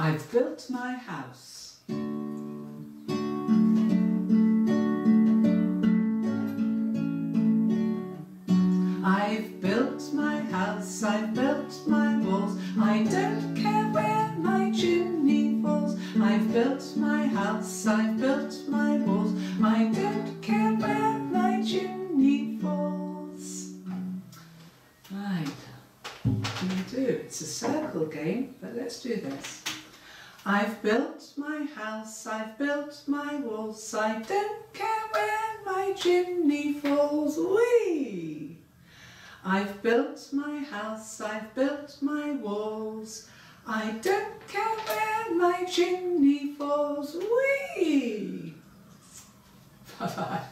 I've built my house. I've built my house, I've built my walls, I don't care where my chimney falls. I've built my house, I've built my walls, I don't care where my chimney falls. Right, what do we do? It's a circle game, but let's do this. I've built my house, I've built my walls, I don't care where my chimney falls. Whee! I've built my house, I've built my walls, I don't care where my chimney falls. Whee! Bye-bye.